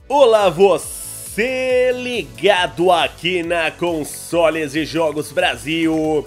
Olá você ligado aqui na Consoles e Jogos Brasil,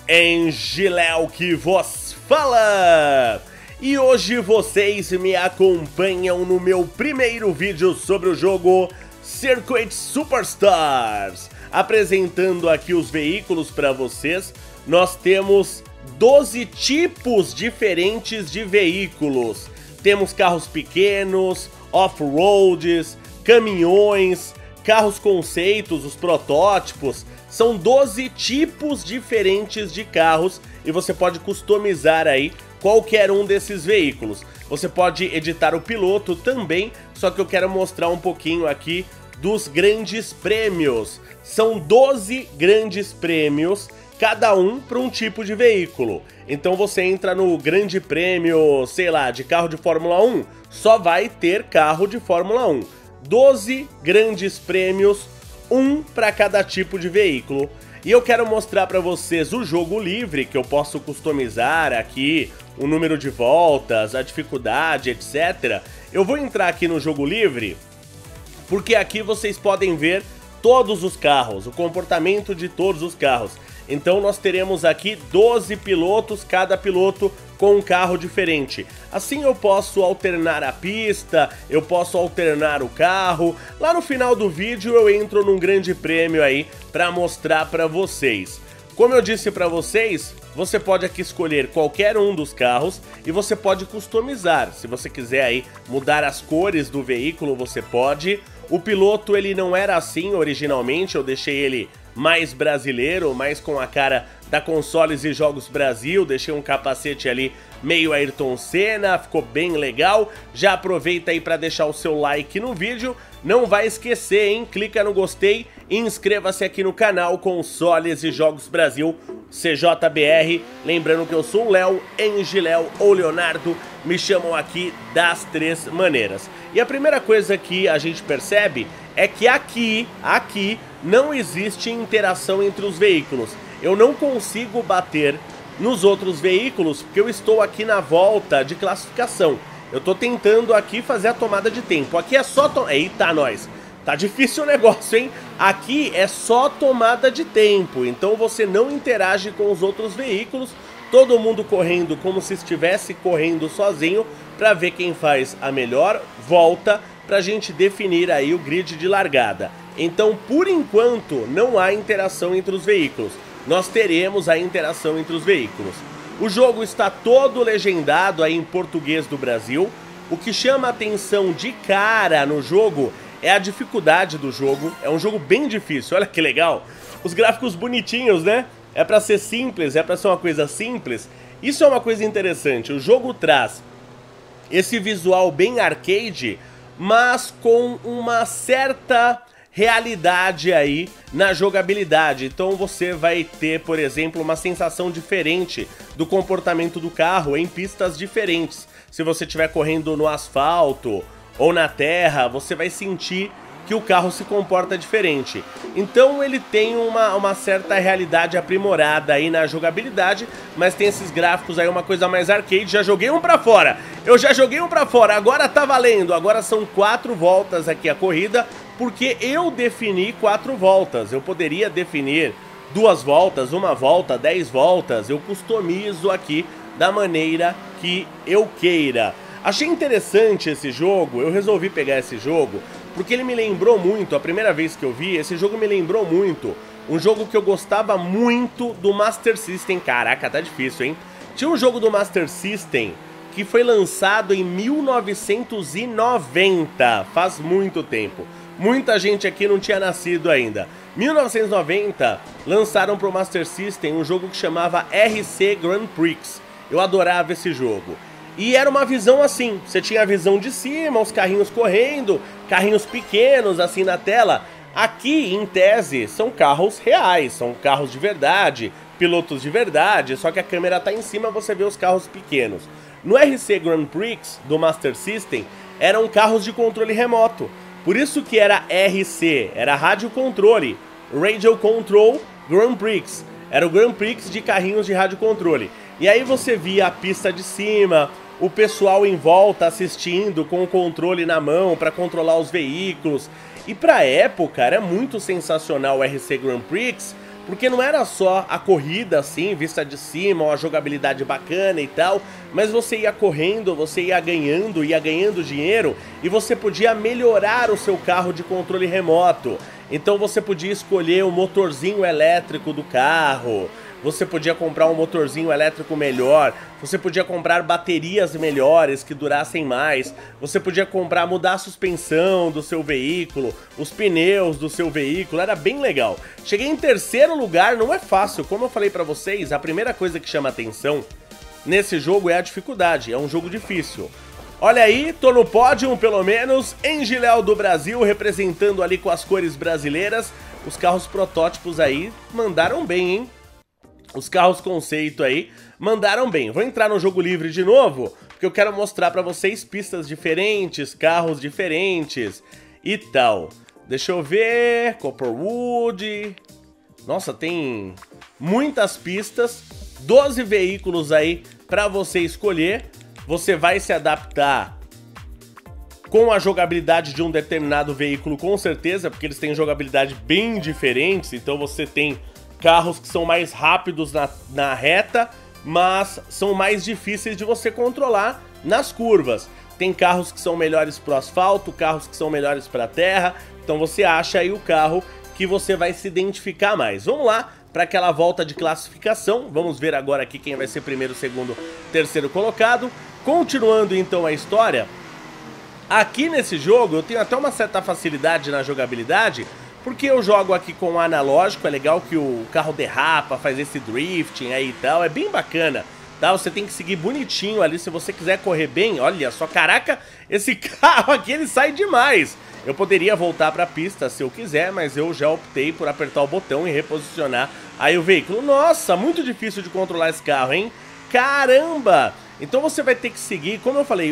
Engiléu que vos fala! E hoje vocês me acompanham no meu primeiro vídeo sobre o jogo Circuit Superstars. Apresentando aqui os veículos para vocês, nós temos 12 tipos diferentes de veículos. Temos carros pequenos, off-roads, caminhões, carros conceitos, os protótipos. São 12 tipos diferentes de carros e você pode customizar aí qualquer um desses veículos. Você pode editar o piloto também, só que eu quero mostrar um pouquinho aqui dos grandes prêmios. São 12 grandes prêmios, cada um para um tipo de veículo. Então você entra no grande prêmio, sei lá, de carro de Fórmula 1, só vai ter carro de Fórmula 1. 12 grandes prêmios, um para cada tipo de veículo. E eu quero mostrar para vocês o jogo livre, que eu posso customizar aqui, o número de voltas, a dificuldade, etc. Eu vou entrar aqui no jogo livre, porque aqui vocês podem ver todos os carros, o comportamento de todos os carros. Então nós teremos aqui 12 pilotos, cada piloto com um carro diferente. Assim eu posso alternar a pista, eu posso alternar o carro. Lá no final do vídeo eu entro num grande prêmio aí para mostrar para vocês. Como eu disse para vocês, você pode aqui escolher qualquer um dos carros e você pode customizar. Se você quiser aí mudar as cores do veículo, você pode. O piloto ele não era assim originalmente, eu deixei ele mais brasileiro, mais com a cara da Consoles e Jogos Brasil, deixei um capacete ali meio Ayrton Senna, ficou bem legal. Já aproveita aí para deixar o seu like no vídeo, não vai esquecer, hein? Clica no gostei e inscreva-se aqui no canal Consoles e Jogos Brasil, CJBR. Lembrando que eu sou o Léo, Engiléu ou Leonardo, me chamam aqui das três maneiras. E a primeira coisa que a gente percebe é que aqui não existe interação entre os veículos. Eu não consigo bater nos outros veículos porque eu estou aqui na volta de classificação. Eu tô tentando aqui fazer a tomada de tempo. Aqui é só... Eita, nós! Tá difícil o negócio, hein? Aqui é só tomada de tempo, então você não interage com os outros veículos. Todo mundo correndo como se estivesse correndo sozinho para ver quem faz a melhor volta pra gente definir aí o grid de largada. Então, por enquanto, não há interação entre os veículos. Nós teremos a interação entre os veículos. O jogo está todo legendado aí em português do Brasil. O que chama a atenção de cara no jogo é a dificuldade do jogo. É um jogo bem difícil, olha que legal. Os gráficos bonitinhos, né? É pra ser simples, é pra ser uma coisa simples. Isso é uma coisa interessante. O jogo traz esse visual bem arcade, mas com uma certa realidade aí na jogabilidade. Então você vai ter, por exemplo, uma sensação diferente do comportamento do carro em pistas diferentes. Se você estiver correndo no asfalto ou na terra, você vai sentir que o carro se comporta diferente. Então ele tem uma certa realidade aprimorada aí na jogabilidade, mas tem esses gráficos aí, uma coisa mais arcade. Já joguei um pra fora, eu já joguei um pra fora, agora tá valendo. Agora são 4 voltas aqui a corrida, porque eu defini 4 voltas. Eu poderia definir 2 voltas, 1 volta, 10 voltas. Eu customizo aqui da maneira que eu queira. Achei interessante esse jogo, eu resolvi pegar esse jogo porque ele me lembrou muito, a primeira vez que eu vi, esse jogo me lembrou muito um jogo que eu gostava muito do Master System. Caraca, tá difícil, hein? Tinha um jogo do Master System que foi lançado em 1990, faz muito tempo. Muita gente aqui não tinha nascido ainda. 1990, lançaram pro Master System um jogo que chamava RC Grand Prix. Eu adorava esse jogo. E era uma visão assim, você tinha a visão de cima, os carrinhos correndo, carrinhos pequenos assim na tela. Aqui, em tese, são carros reais, são carros de verdade, pilotos de verdade, só que a câmera tá em cima, você vê os carros pequenos. No RC Grand Prix do Master System, eram carros de controle remoto. Por isso que era RC, era rádio controle, Radio Control Grand Prix. Era o Grand Prix de carrinhos de rádio controle. E aí você via a pista de cima, o pessoal em volta assistindo com o controle na mão para controlar os veículos. E pra época era muito sensacional o RC Grand Prix, porque não era só a corrida assim, vista de cima, uma jogabilidade bacana e tal, mas você ia correndo, você ia ganhando dinheiro e você podia melhorar o seu carro de controle remoto. Então você podia escolher o motorzinho elétrico do carro, você podia comprar um motorzinho elétrico melhor, você podia comprar baterias melhores que durassem mais, você podia mudar a suspensão do seu veículo, os pneus do seu veículo, era bem legal. Cheguei em terceiro lugar, não é fácil, como eu falei pra vocês, a primeira coisa que chama atenção nesse jogo é a dificuldade, é um jogo difícil. Olha aí, tô no pódio pelo menos, Engiléu do Brasil, representando ali com as cores brasileiras, os carros protótipos aí mandaram bem, hein? Os carros conceito aí mandaram bem. Vou entrar no jogo livre de novo, porque eu quero mostrar pra vocês pistas diferentes, carros diferentes e tal. Deixa eu ver, Copperwood. Nossa, tem muitas pistas, 12 veículos aí pra você escolher. Você vai se adaptar com a jogabilidade de um determinado veículo com certeza, porque eles têm jogabilidade bem diferentes, então você tem carros que são mais rápidos na reta, mas são mais difíceis de você controlar nas curvas. Tem carros que são melhores pro asfalto, carros que são melhores pra terra, então você acha aí o carro que você vai se identificar mais. Vamos lá para aquela volta de classificação, vamos ver agora aqui quem vai ser primeiro, segundo, terceiro colocado. Continuando então a história, aqui nesse jogo eu tenho até uma certa facilidade na jogabilidade, porque eu jogo aqui com o analógico, é legal que o carro derrapa, faz esse drifting aí e tal, é bem bacana, tá? Você tem que seguir bonitinho ali, se você quiser correr bem, olha só, caraca, esse carro aqui ele sai demais. Eu poderia voltar pra pista se eu quiser, mas eu já optei por apertar o botão e reposicionar aí o veículo. Nossa, muito difícil de controlar esse carro, hein? Caramba! Então você vai ter que seguir, como eu falei,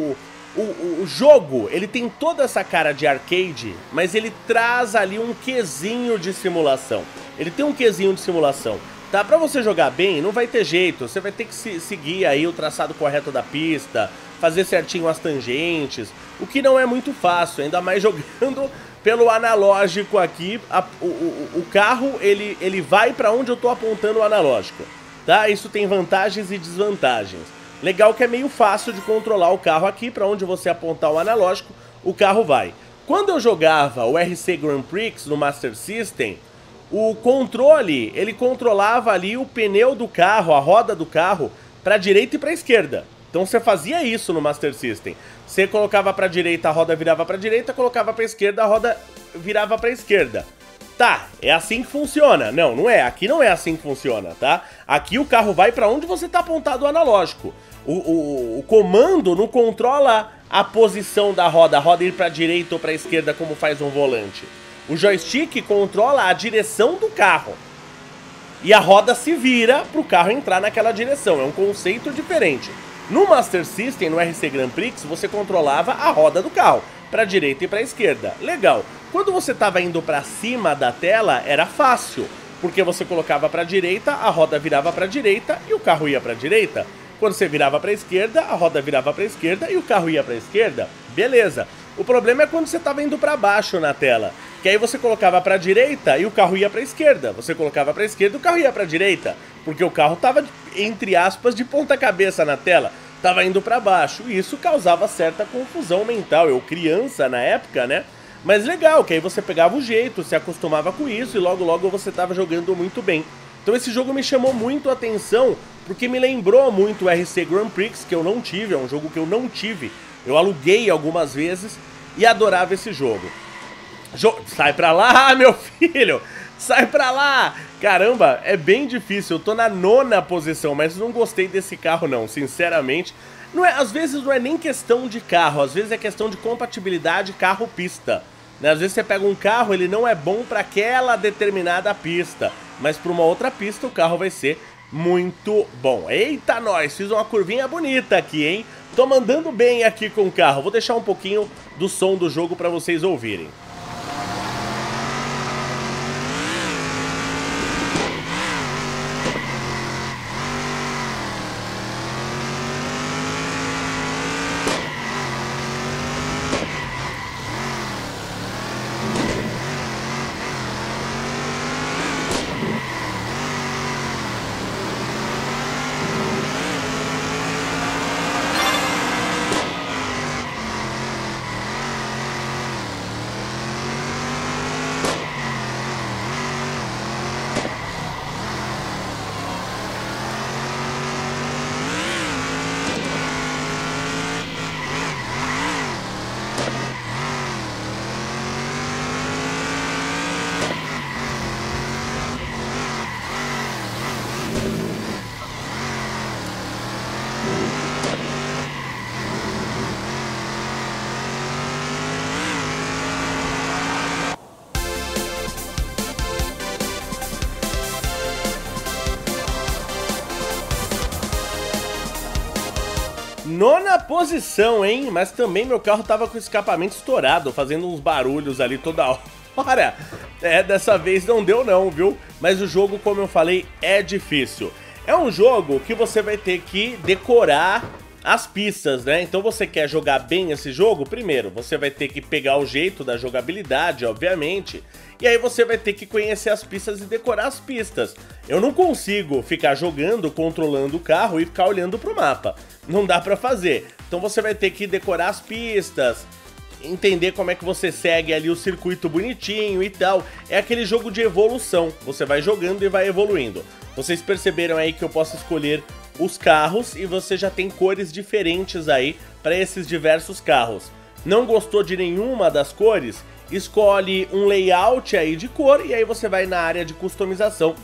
o jogo, ele tem toda essa cara de arcade, mas ele traz ali um quesinho de simulação. Ele tem um quesinho de simulação, tá? Pra você jogar bem, não vai ter jeito. Você vai ter que seguir aí o traçado correto da pista, fazer certinho as tangentes, o que não é muito fácil, ainda mais jogando pelo analógico aqui. O carro, ele vai pra onde eu tô apontando o analógico, tá? Isso tem vantagens e desvantagens. Legal que é meio fácil de controlar o carro aqui, para onde você apontar o analógico, o carro vai. Quando eu jogava o RC Grand Prix no Master System, o controle, ele controlava ali o pneu do carro, a roda do carro, para a direita e para a esquerda. Então você fazia isso no Master System. Você colocava para a direita, a roda virava para a direita, colocava para a esquerda, a roda virava para a esquerda. Tá, é assim que funciona. Não, não é. Aqui não é assim que funciona, tá? Aqui o carro vai para onde você tá apontado o analógico. O comando não controla a posição da roda, a roda ir para a direita ou para a esquerda como faz um volante. O joystick controla a direção do carro. E a roda se vira para o carro entrar naquela direção. É um conceito diferente. No Master System, no RC Grand Prix, você controlava a roda do carro, para a direita e para a esquerda. Legal. Quando você estava indo para cima da tela, era fácil, porque você colocava para a direita, a roda virava para a direita e o carro ia para a direita. Quando você virava para a esquerda, a roda virava para a esquerda e o carro ia para a esquerda. Beleza. O problema é quando você estava indo para baixo na tela, que aí você colocava para a direita e o carro ia para a esquerda. Você colocava para a esquerda e o carro ia para a direita, porque o carro estava, entre aspas, de ponta cabeça na tela. Estava indo para baixo e isso causava certa confusão mental. Eu criança na época, né? Mas legal, que aí você pegava o jeito, se acostumava com isso e logo logo você estava jogando muito bem. Então esse jogo me chamou muito a atenção, porque me lembrou muito o RC Grand Prix, que eu não tive, é um jogo que eu não tive. Eu aluguei algumas vezes e adorava esse jogo. Sai pra lá, meu filho! Sai pra lá! Caramba, é bem difícil, eu tô na 9ª posição, mas não gostei desse carro não, sinceramente. Não é, às vezes não é nem questão de carro, às vezes é questão de compatibilidade carro-pista. Né? Às vezes você pega um carro, ele não é bom para aquela determinada pista, mas para uma outra pista o carro vai ser muito bom. Eita nós, fiz uma curvinha bonita aqui, hein? Tô mandando bem aqui com o carro. Vou deixar um pouquinho do som do jogo para vocês ouvirem. nona posição, hein? Mas também meu carro tava com o escapamento estourado, fazendo uns barulhos ali toda hora. Dessa vez não deu não, viu? Mas o jogo, como eu falei, é difícil. É um jogo que você vai ter que decorar as pistas, né? Então você quer jogar bem esse jogo? Primeiro, você vai ter que pegar o jeito da jogabilidade, obviamente. E aí você vai ter que conhecer as pistas e decorar as pistas. Eu não consigo ficar jogando, controlando o carro e ficar olhando pro mapa. Não dá pra fazer. Então você vai ter que decorar as pistas, entender como é que você segue ali o circuito bonitinho e tal. É aquele jogo de evolução. Você vai jogando e vai evoluindo. Vocês perceberam aí que eu posso escolher os carros e você já tem cores diferentes aí para esses diversos carros. Não gostou de nenhuma das cores? Escolhe um layout aí de cor e aí você vai na área de customização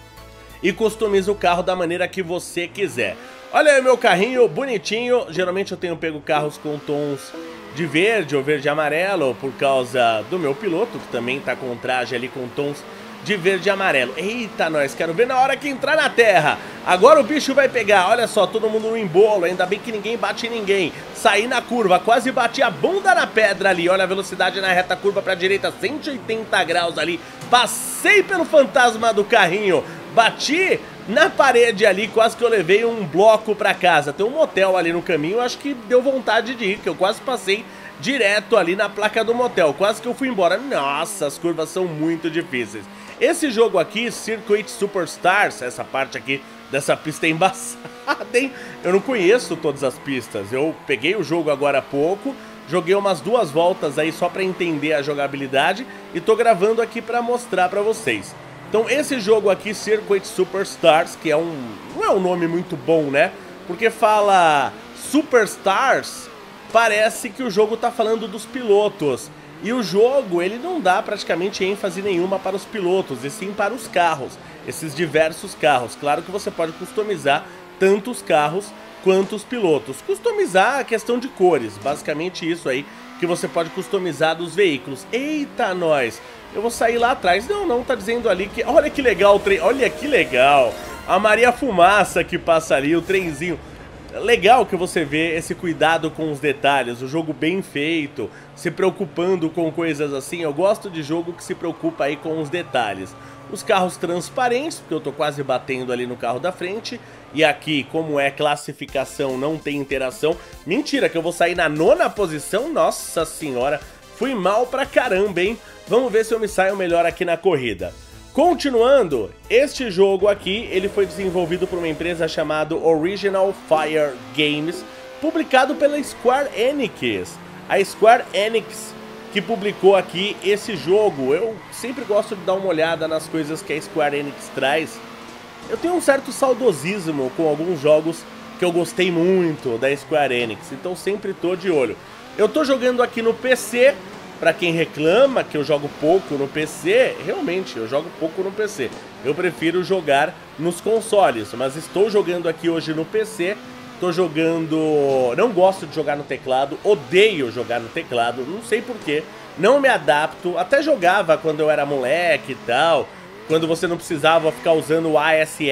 e customiza o carro da maneira que você quiser. Olha aí meu carrinho bonitinho. Geralmente eu tenho pego carros com tons de verde ou verde e amarelo por causa do meu piloto, que também tá com traje ali com tons de verde e amarelo. Eita, nós, quero ver na hora que entrar na terra. Agora o bicho vai pegar, olha só, todo mundo no embolo, ainda bem que ninguém bate em ninguém. Saí na curva, quase bati a bunda na pedra ali, olha a velocidade na reta curva pra direita, 180 graus ali. Passei pelo fantasma do carrinho, bati na parede ali, quase que eu levei um bloco pra casa. Tem um motel ali no caminho, acho que deu vontade de ir, que eu quase passei direto ali na placa do motel, quase que eu fui embora. Nossa, as curvas são muito difíceis. Esse jogo aqui, Circuit Superstars, essa parte aqui dessa pista é embaçada, hein? Eu não conheço todas as pistas, eu peguei o jogo agora há pouco, joguei umas 2 voltas aí só pra entender a jogabilidade e tô gravando aqui pra mostrar pra vocês. Então esse jogo aqui, Circuit Superstars, que é não é um nome muito bom, né? Porque fala Superstars, parece que o jogo tá falando dos pilotos. E o jogo, ele não dá praticamente ênfase nenhuma para os pilotos, e sim para os carros, esses diversos carros. Claro que você pode customizar tanto os carros quanto os pilotos. Customizar a questão de cores, basicamente isso aí que você pode customizar dos veículos. Eita, nós! Eu vou sair lá atrás. Não, tá dizendo ali que... Olha que legal o trem, olha que legal! A Maria Fumaça que passa ali, o trenzinho... Legal que você vê esse cuidado com os detalhes, o jogo bem feito, se preocupando com coisas assim. Eu gosto de jogo que se preocupa aí com os detalhes. Os carros transparentes, porque eu tô quase batendo ali no carro da frente. E aqui, como é classificação, não tem interação. Mentira, que eu vou sair na 9ª posição? Nossa senhora, fui mal pra caramba, hein? Vamos ver se eu me saio melhor aqui na corrida. Continuando, este jogo aqui, ele foi desenvolvido por uma empresa chamada Original Fire Games, publicado pela Square Enix. A Square Enix que publicou aqui esse jogo. Eu sempre gosto de dar uma olhada nas coisas que a Square Enix traz. Eu tenho um certo saudosismo com alguns jogos que eu gostei muito da Square Enix, então sempre tô de olho. Eu tô jogando aqui no PC. Pra quem reclama que eu jogo pouco no PC, realmente, eu jogo pouco no PC. Eu prefiro jogar nos consoles, mas estou jogando aqui hoje no PC. Tô jogando... Não gosto de jogar no teclado, odeio jogar no teclado, não sei porquê. Não me adapto, até jogava quando eu era moleque e tal. Quando você não precisava ficar usando o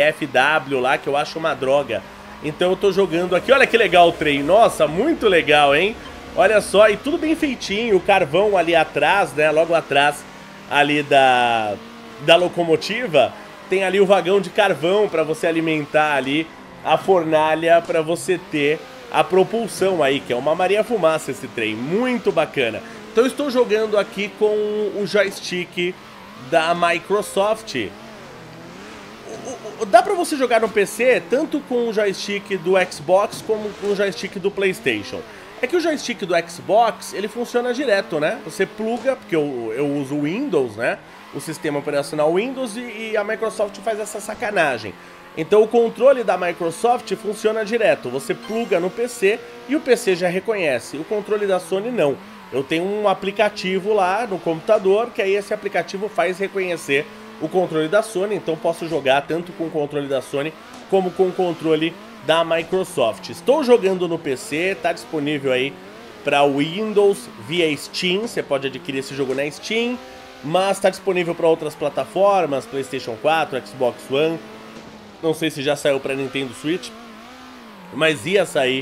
ASFW lá, que eu acho uma droga. Então eu tô jogando aqui, olha que legal o trem, nossa, muito legal, hein? Olha só, e tudo bem feitinho, o carvão ali atrás, né, logo atrás ali da locomotiva, tem ali o vagão de carvão para você alimentar ali a fornalha para você ter a propulsão aí, que é uma Maria Fumaça esse trem, muito bacana. Então eu estou jogando aqui com o joystick da Microsoft. Dá pra você jogar no PC tanto com o joystick do Xbox como com o joystick do PlayStation. É que o joystick do Xbox, ele funciona direto, né? Você pluga, porque eu uso o Windows, né? O sistema operacional Windows e a Microsoft faz essa sacanagem. Então o controle da Microsoft funciona direto. Você pluga no PC e o PC já reconhece. O controle da Sony não. Eu tenho um aplicativo lá no computador, que aí esse aplicativo faz reconhecer o controle da Sony. Então posso jogar tanto com o controle da Sony como com o controle da Microsoft. Estou jogando no PC, tá disponível aí para Windows via Steam, você pode adquirir esse jogo na Steam, mas está disponível para outras plataformas, PlayStation 4, Xbox One, não sei se já saiu para Nintendo Switch, mas ia sair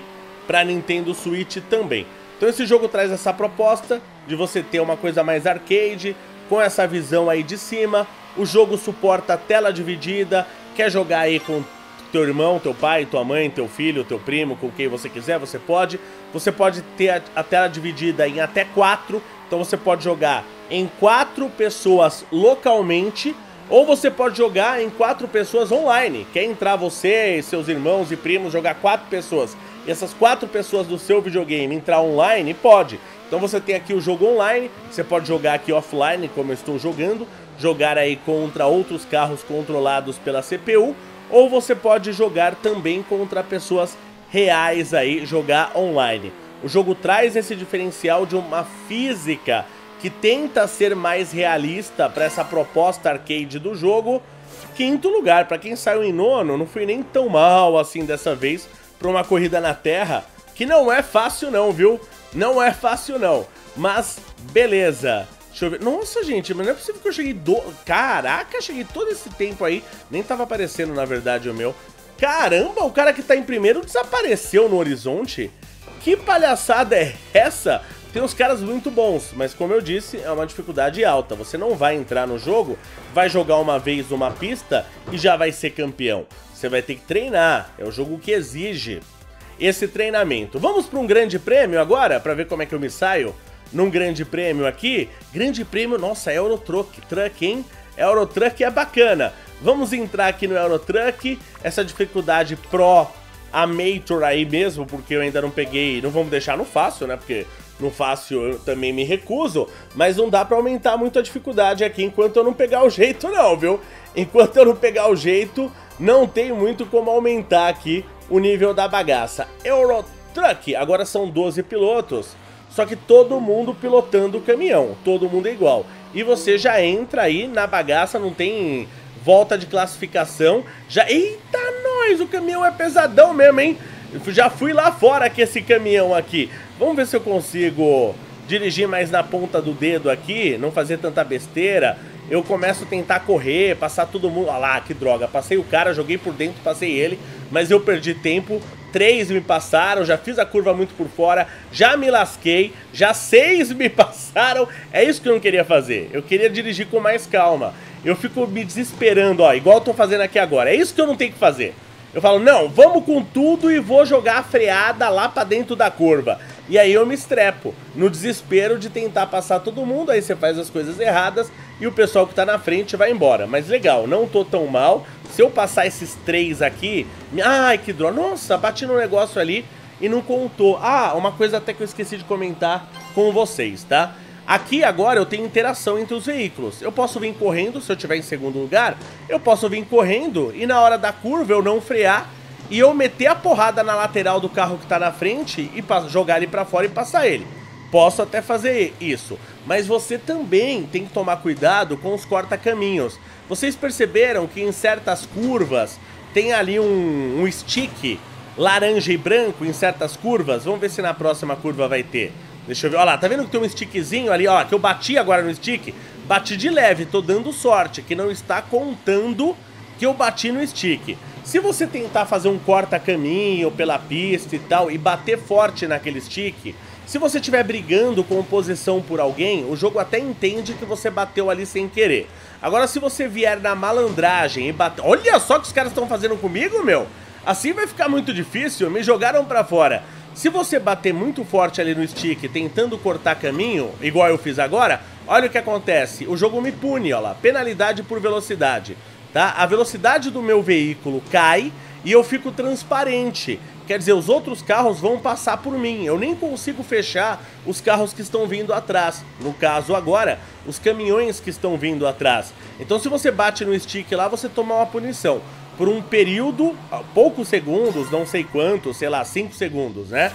para Nintendo Switch também. Então esse jogo traz essa proposta de você ter uma coisa mais arcade, com essa visão aí de cima. O jogo suporta tela dividida, quer jogar aí com teu irmão, teu pai, tua mãe, teu filho, teu primo, com quem você quiser, você pode. Você pode ter a tela dividida em até 4, então você pode jogar em 4 pessoas localmente, ou você pode jogar em 4 pessoas online. Quer entrar você e seus irmãos e primos, jogar 4 pessoas, e essas 4 pessoas do seu videogame entrar online? Pode. Então você tem aqui o jogo online, você pode jogar aqui offline, como eu estou jogando, jogar aí contra outros carros controlados pela CPU, ou você pode jogar também contra pessoas reais aí, jogar online. O jogo traz esse diferencial de uma física que tenta ser mais realista para essa proposta arcade do jogo. Quinto lugar, para quem saiu em nono, não fui nem tão mal assim dessa vez para uma corrida na terra, que não é fácil não, viu? Não é fácil não, mas beleza. Deixa eu ver. Nossa, gente, mas não é possível que eu cheguei Caraca, cheguei todo esse tempo aí. Nem tava aparecendo, na verdade, o meu. Caramba, o cara que tá em primeiro desapareceu no horizonte? Que palhaçada é essa? Tem uns caras muito bons, mas como eu disse, é uma dificuldade alta. Você não vai entrar no jogo, vai jogar uma vez uma pista e já vai ser campeão. Você vai ter que treinar, é o jogo que exige esse treinamento. Vamos para um grande prêmio agora, para ver como é que eu me saio num grande prêmio aqui. Grande prêmio, nossa, Eurotruck, hein? Eurotruck é bacana. Vamos entrar aqui no Eurotruck, essa dificuldade Pro Amateur aí mesmo, porque eu ainda não peguei, não vamos deixar no fácil, né? Porque no fácil eu também me recuso, mas não dá pra aumentar muito a dificuldade aqui enquanto eu não pegar o jeito não, viu? Enquanto eu não pegar o jeito, não tem muito como aumentar aqui o nível da bagaça. Eurotruck, agora são 12 pilotos, só que todo mundo pilotando o caminhão, todo mundo é igual. E você já entra aí na bagaça, não tem volta de classificação, já... Eita, nós, o caminhão é pesadão mesmo, hein? Já fui lá fora com esse caminhão aqui. Vamos ver se eu consigo dirigir mais na ponta do dedo aqui, não fazer tanta besteira. Eu começo a tentar correr, passar todo mundo... Olha lá, que droga, passei o cara, joguei por dentro, passei ele, mas eu perdi tempo. 3 me passaram, já fiz a curva muito por fora, já me lasquei, já 6 me passaram. É isso que eu não queria fazer, eu queria dirigir com mais calma. Eu fico me desesperando, ó, igual eu tô fazendo aqui agora. É isso que eu não tenho que fazer. Eu falo, não, vamos com tudo e vou jogar a freada lá pra dentro da curva. E aí eu me estrepo, no desespero de tentar passar todo mundo, aí você faz as coisas erradas e o pessoal que tá na frente vai embora. Mas legal, não tô tão mal. Se eu passar esses 3 aqui... Ai, que droga. Nossa, bati no negócio ali e não contou. Ah, uma coisa até que eu esqueci de comentar com vocês, tá? Aqui agora eu tenho interação entre os veículos. Eu posso vir correndo, se eu estiver em segundo lugar, eu posso vir correndo e na hora da curva eu não frear e eu meter a porrada na lateral do carro que tá na frente e jogar ele pra fora e passar ele. Posso até fazer isso, mas você também tem que tomar cuidado com os corta-caminhos. Vocês perceberam que em certas curvas tem ali um stick laranja e branco em certas curvas? Vamos ver se na próxima curva vai ter. Deixa eu ver, olha lá, tá vendo que tem um stickzinho ali, ó, que eu bati agora no stick? Bati de leve, tô dando sorte, que não está contando que eu bati no stick. Se você tentar fazer um corta-caminho pela pista e tal, e bater forte naquele stick, se você estiver brigando com oposição por alguém, o jogo até entende que você bateu ali sem querer. Agora, se você vier na malandragem e bater... Olha só o que os caras estão fazendo comigo, meu! Assim vai ficar muito difícil, me jogaram pra fora. Se você bater muito forte ali no stick, tentando cortar caminho, igual eu fiz agora, olha o que acontece. O jogo me pune, ó lá, penalidade por velocidade, tá? A velocidade do meu veículo cai e eu fico transparente. Quer dizer, os outros carros vão passar por mim. Eu nem consigo fechar os carros que estão vindo atrás. No caso agora, os caminhões que estão vindo atrás. Então se você bate no stick lá, você toma uma punição. Por um período, poucos segundos, não sei quanto, sei lá, 5 segundos, né?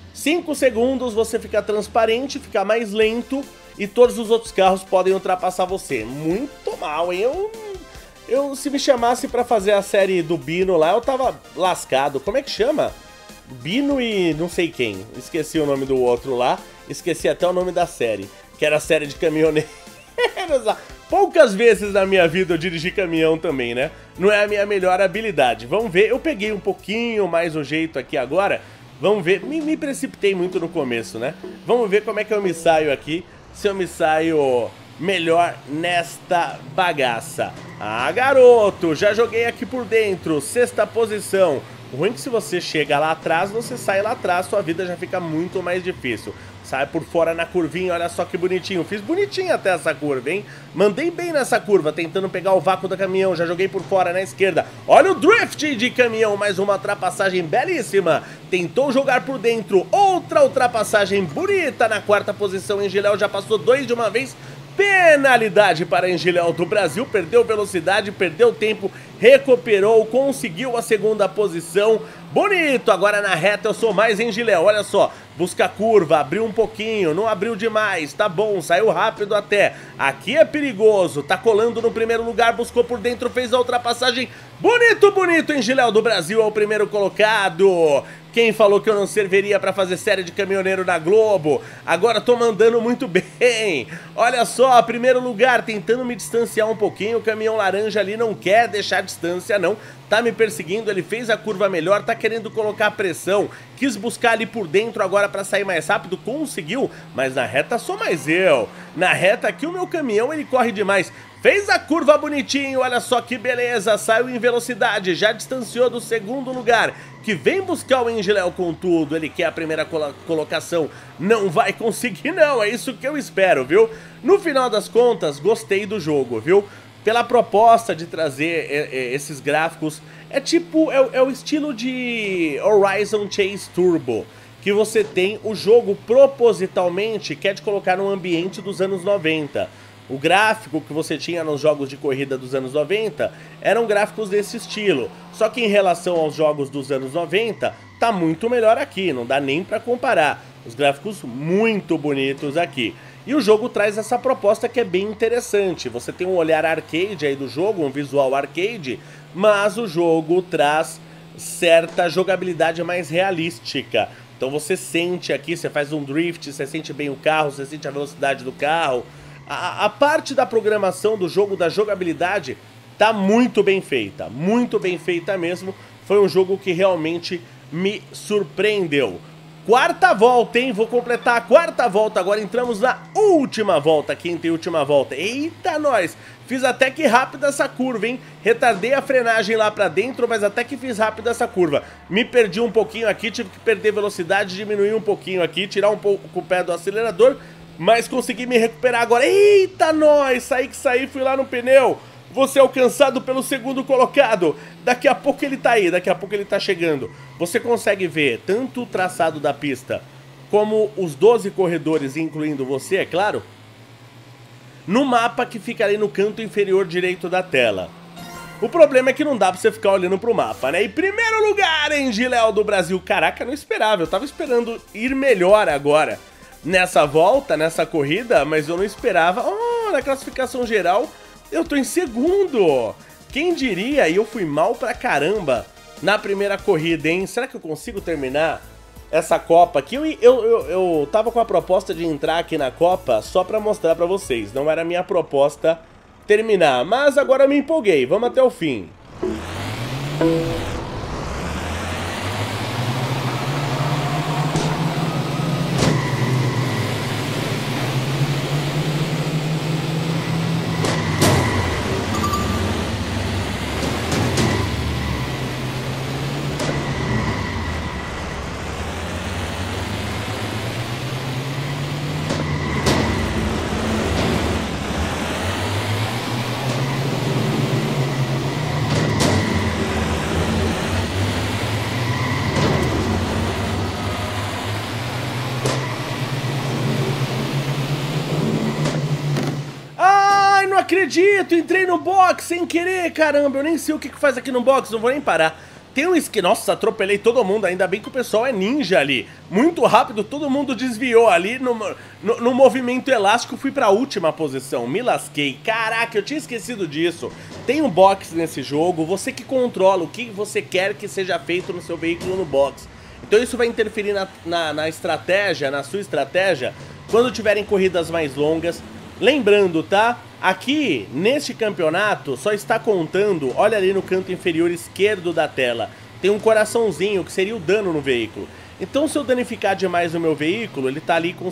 5 segundos você fica transparente, fica mais lento e todos os outros carros podem ultrapassar você. Muito mal, hein? Se me chamasse pra fazer a série do Bino lá, eu tava lascado. Como é que chama? Bino e não sei quem. Esqueci o nome do outro lá. Esqueci até o nome da série, que era a série de caminhoneiros lá. Poucas vezes na minha vida eu dirigi caminhão também, né? Não é a minha melhor habilidade. Vamos ver, eu peguei um pouquinho mais o jeito aqui agora, Vamos ver, me precipitei muito no começo, né? Vamos ver como é que eu me saio aqui, se eu me saio melhor nesta bagaça. Ah, garoto, já joguei aqui por dentro, sexta posição. O ruim é que se você chega lá atrás, você sai lá atrás, sua vida já fica muito mais difícil. Sai por fora na curvinha, olha só que bonitinho. Fiz bonitinho até essa curva, hein? Mandei bem nessa curva, tentando pegar o vácuo do caminhão. Já joguei por fora na esquerda. Olha o drift de caminhão, mais uma ultrapassagem belíssima. Tentou jogar por dentro, outra ultrapassagem bonita na quarta posição. Engiléu já passou 2 de uma vez. Penalidade para Engiléu do Brasil, perdeu velocidade, perdeu tempo, recuperou, conseguiu a segunda posição. Bonito, agora na reta eu sou mais Engiléu, olha só, busca a curva, abriu um pouquinho, não abriu demais, tá bom, saiu rápido até. Aqui é perigoso, tá colando no primeiro lugar, buscou por dentro, fez a ultrapassagem. Bonito, bonito, Engiléu do Brasil é o primeiro colocado. Quem falou que eu não serviria pra fazer série de caminhoneiro na Globo? Agora tô mandando muito bem. Olha só, primeiro lugar, tentando me distanciar um pouquinho. O caminhão laranja ali não quer deixar distância, não. Tá me perseguindo, ele fez a curva melhor, tá querendo colocar pressão. Quis buscar ali por dentro agora pra sair mais rápido, conseguiu. Mas na reta sou mais eu. Na reta aqui o meu caminhão, ele corre demais. Fez a curva bonitinho, olha só que beleza, saiu em velocidade, já distanciou do segundo lugar, que vem buscar o Engiléu com tudo, ele quer a primeira colocação, não vai conseguir não, é isso que eu espero, viu? No final das contas, gostei do jogo, viu? Pela proposta de trazer esses gráficos, é tipo, é o estilo de Horizon Chase Turbo, que você tem o jogo propositalmente, quer te colocar num ambiente dos anos 90. O gráfico que você tinha nos jogos de corrida dos anos 90 eram gráficos desse estilo. Só que em relação aos jogos dos anos 90, tá muito melhor aqui, não dá nem pra comparar. Os gráficos muito bonitos aqui. E o jogo traz essa proposta que é bem interessante. Você tem um olhar arcade aí do jogo, um visual arcade, mas o jogo traz certa jogabilidade mais realística. Então você sente aqui, você faz um drift, você sente bem o carro, você sente a velocidade do carro. A parte da programação do jogo, da jogabilidade, tá muito bem feita mesmo. Foi um jogo que realmente me surpreendeu. Quarta volta, hein? Vou completar a quarta volta, agora entramos na última volta, quinta e última volta. Eita, nós! Fiz até que rápido essa curva, hein? Retardei a frenagem lá pra dentro, mas até que fiz rápido essa curva. Me perdi um pouquinho aqui, tive que perder velocidade, diminuir um pouquinho aqui, tirar um pouco o pé do acelerador, mas consegui me recuperar agora. Eita, nós! Saí que saí, fui lá no pneu. Você é alcançado pelo segundo colocado. Daqui a pouco ele tá aí, daqui a pouco ele tá chegando. Você consegue ver tanto o traçado da pista como os 12 corredores, incluindo você, é claro, no mapa que fica ali no canto inferior direito da tela. O problema é que não dá pra você ficar olhando pro mapa, né? Em primeiro lugar, Engiléu do Brasil. Caraca, não esperava, eu tava esperando ir melhor agora nessa volta, nessa corrida, mas eu não esperava. Oh, na classificação geral, eu tô em segundo. Quem diria? E eu fui mal pra caramba na primeira corrida, hein? Será que eu consigo terminar essa Copa aqui? Eu tava com a proposta de entrar aqui na Copa só pra mostrar pra vocês. Não era a minha proposta terminar, mas agora eu me empolguei. Vamos até o fim. Não acredito, entrei no box sem querer, caramba, eu nem sei o que faz aqui no box, não vou nem parar. Tem um skin, nossa, atropelei todo mundo, ainda bem que o pessoal é ninja ali. Muito rápido, todo mundo desviou ali, no movimento elástico fui pra última posição, me lasquei. Caraca, eu tinha esquecido disso. Tem um box nesse jogo, você que controla o que você quer que seja feito no seu veículo no box. Então isso vai interferir na estratégia, na sua estratégia, quando tiverem corridas mais longas. Lembrando, tá? Aqui, neste campeonato, só está contando, olha ali no canto inferior esquerdo da tela, tem um coraçãozinho que seria o dano no veículo. Então se eu danificar demais o meu veículo, ele tá ali com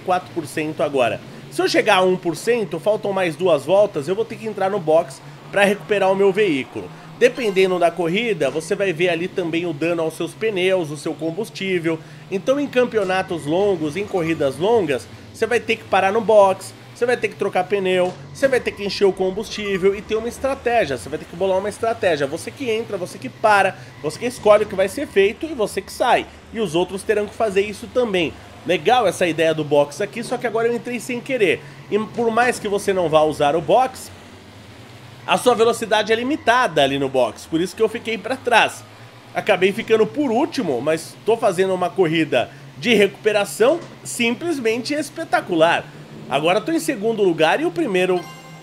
74% agora. Se eu chegar a 1%, faltam mais 2 voltas, eu vou ter que entrar no box para recuperar o meu veículo. Dependendo da corrida, você vai ver ali também o dano aos seus pneus, o seu combustível. Então em campeonatos longos, em corridas longas, você vai ter que parar no box, você vai ter que trocar pneu, você vai ter que encher o combustível e ter uma estratégia, você vai ter que bolar uma estratégia. Você que entra, você que para, você que escolhe o que vai ser feito e você que sai. E os outros terão que fazer isso também. Legal essa ideia do box aqui, só que agora eu entrei sem querer. E por mais que você não vá usar o box, a sua velocidade é limitada ali no box, por isso que eu fiquei para trás. Acabei ficando por último, mas estou fazendo uma corrida de recuperação simplesmente espetacular. Agora estou em segundo lugar e o primeiro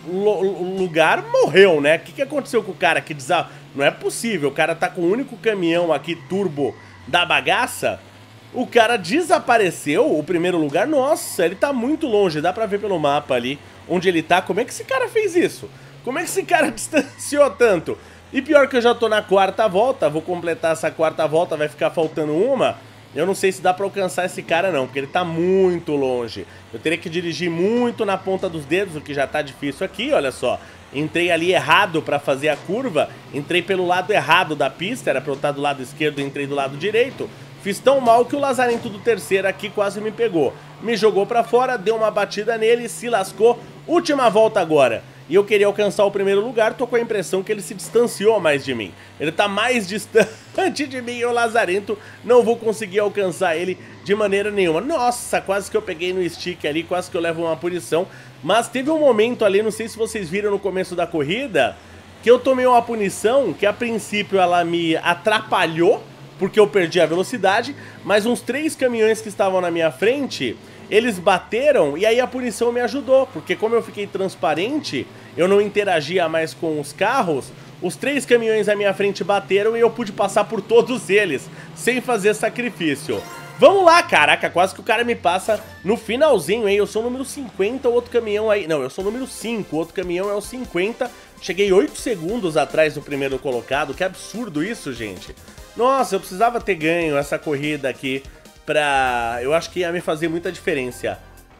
lugar morreu, né? O que aconteceu com o cara que Não é possível, o cara tá com o único caminhão aqui turbo da bagaça. O cara desapareceu, o primeiro lugar. Nossa, ele tá muito longe, dá pra ver pelo mapa ali onde ele tá. Como é que esse cara fez isso? Como é que esse cara distanciou tanto? E pior que eu já tô na quarta volta, vou completar essa quarta volta, vai ficar faltando uma. Eu não sei se dá pra alcançar esse cara não, porque ele tá muito longe. Eu teria que dirigir muito na ponta dos dedos, o que já tá difícil aqui, olha só. Entrei ali errado pra fazer a curva, entrei pelo lado errado da pista, era pra eu estar do lado esquerdo, entrei do lado direito. Fiz tão mal que o Lazarento do terceiro aqui quase me pegou. Me jogou pra fora, deu uma batida nele, se lascou. Última volta agora. E eu queria alcançar o primeiro lugar, tô com a impressão que ele se distanciou mais de mim. Ele tá mais distante de mim e o Lazarento não vou conseguir alcançar ele de maneira nenhuma. Nossa, quase que eu peguei no stick ali, quase que eu levo uma punição. Mas teve um momento ali, não sei se vocês viram no começo da corrida, que eu tomei uma punição que a princípio ela me atrapalhou, porque eu perdi a velocidade, mas uns 3 caminhões que estavam na minha frente, eles bateram e aí a punição me ajudou, porque como eu fiquei transparente, eu não interagia mais com os carros, os 3 caminhões à minha frente bateram e eu pude passar por todos eles, sem fazer sacrifício. Vamos lá, caraca, quase que o cara me passa no finalzinho, hein? Eu sou o número 50, o outro caminhão aí... Não, eu sou o número 5, o outro caminhão é o 50. Cheguei 8 segundos atrás do primeiro colocado, que absurdo isso, gente. Nossa, eu precisava ter ganho essa corrida aqui pra... Eu acho que ia me fazer muita diferença.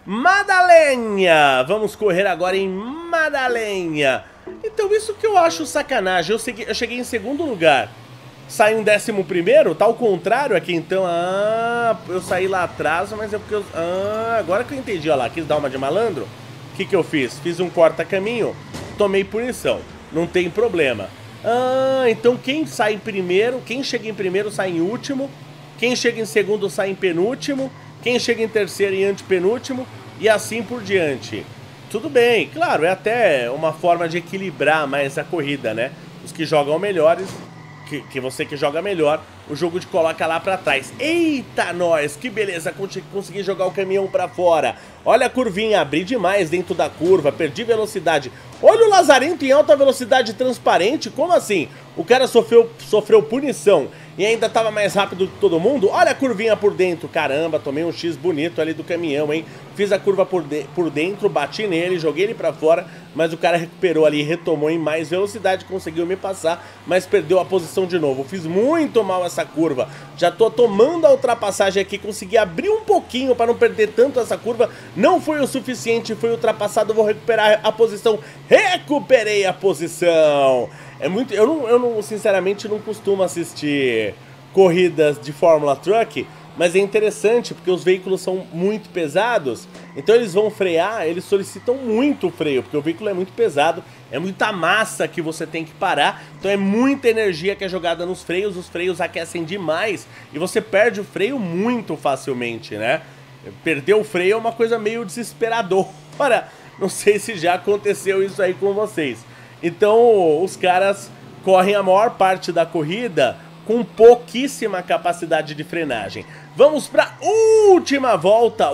Madalena! Vamos correr agora em Madalena. Então isso que eu acho sacanagem. Eu cheguei em segundo lugar. Saí em 11º, tá ao contrário aqui então. Ah, eu saí lá atrás, mas é porque eu... Ah, agora que eu entendi, olha lá, quis dar uma de malandro. O que eu fiz? Fiz um corta-caminho, tomei punição, não tem problema. Ah, então quem sai em primeiro, quem chega em primeiro sai em último, quem chega em segundo sai em penúltimo, quem chega em terceiro em antepenúltimo e assim por diante. Tudo bem, claro, é até uma forma de equilibrar mais a corrida, né? Os que jogam melhores... Que você que joga melhor, o jogo te coloca lá pra trás. Eita, nós, que beleza, consegui jogar o caminhão pra fora. Olha a curvinha, abri demais dentro da curva, perdi velocidade. Olha o Lazarento em alta velocidade transparente, como assim? O cara sofreu punição e ainda tava mais rápido que todo mundo? Olha a curvinha por dentro, caramba, tomei um X bonito ali do caminhão, hein? Fiz a curva por dentro, bati nele, joguei ele pra fora, mas o cara recuperou ali, retomou em mais velocidade, conseguiu me passar, mas perdeu a posição de novo. Fiz muito mal essa curva, já tô tomando a ultrapassagem aqui, consegui abrir um pouquinho para não perder tanto essa curva, não foi o suficiente, foi ultrapassado, vou recuperar a posição, recuperei a posição. É muito, eu não, sinceramente não costumo assistir corridas de Fórmula Truck, mas é interessante porque os veículos são muito pesados, então eles vão frear, eles solicitam muito freio, porque o veículo é muito pesado, é muita massa que você tem que parar, então é muita energia que é jogada nos freios, os freios aquecem demais e você perde o freio muito facilmente, né? Perder o freio é uma coisa meio desesperadora, não sei se já aconteceu isso aí com vocês. Então os caras correm a maior parte da corrida com pouquíssima capacidade de frenagem. Vamos para última volta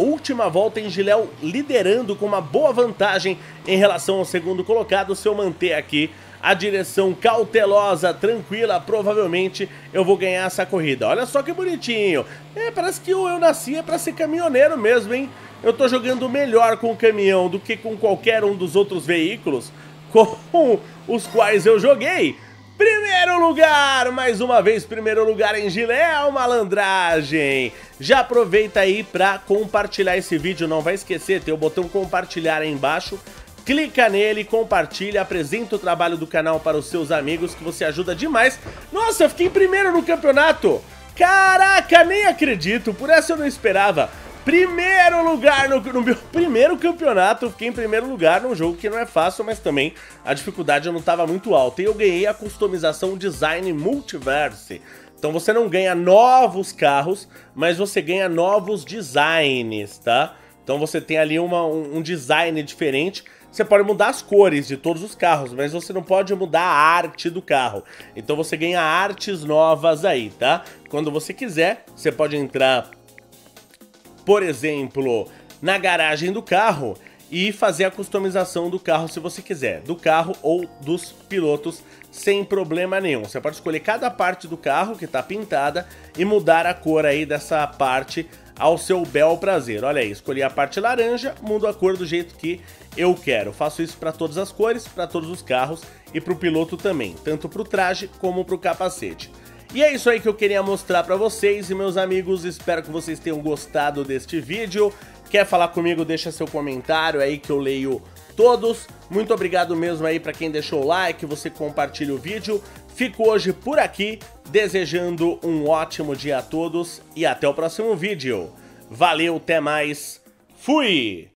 em Giléu liderando com uma boa vantagem em relação ao segundo colocado. Se eu manter aqui a direção cautelosa, tranquila, provavelmente eu vou ganhar essa corrida. Olha só que bonitinho. Parece que eu nasci para ser caminhoneiro mesmo, hein? Eu tô jogando melhor com o caminhão do que com qualquer um dos outros veículos com os quais eu joguei. Primeiro lugar, mais uma vez, primeiro lugar em Giléu Malandragem. Já aproveita aí pra compartilhar esse vídeo, não vai esquecer, tem o botão compartilhar aí embaixo. Clica nele, compartilha, apresenta o trabalho do canal para os seus amigos, que você ajuda demais. Nossa, eu fiquei em primeiro no campeonato! Caraca, nem acredito, por essa eu não esperava. Primeiro lugar no meu primeiro campeonato, fiquei em primeiro lugar num jogo que não é fácil, mas também a dificuldade não estava muito alta. E eu ganhei a customização Design Multiverse. Então você não ganha novos carros, mas você ganha novos designs, tá? Então você tem ali um design diferente. Você pode mudar as cores de todos os carros, mas você não pode mudar a arte do carro. Então você ganha artes novas aí, tá? Quando você quiser, você pode entrar, por exemplo, na garagem do carro e fazer a customização do carro se você quiser, do carro ou dos pilotos, sem problema nenhum. Você pode escolher cada parte do carro que tá pintada e mudar a cor aí dessa parte ao seu bel prazer. Olha aí, escolhi a parte laranja, mudo a cor do jeito que eu quero. Faço isso para todas as cores, para todos os carros e para o piloto também, tanto para o traje como para o capacete. E é isso aí que eu queria mostrar pra vocês e meus amigos, espero que vocês tenham gostado deste vídeo. Quer falar comigo, deixa seu comentário aí que eu leio todos. Muito obrigado mesmo aí pra quem deixou o like, você compartilha o vídeo. Fico hoje por aqui, desejando um ótimo dia a todos e até o próximo vídeo. Valeu, até mais, fui!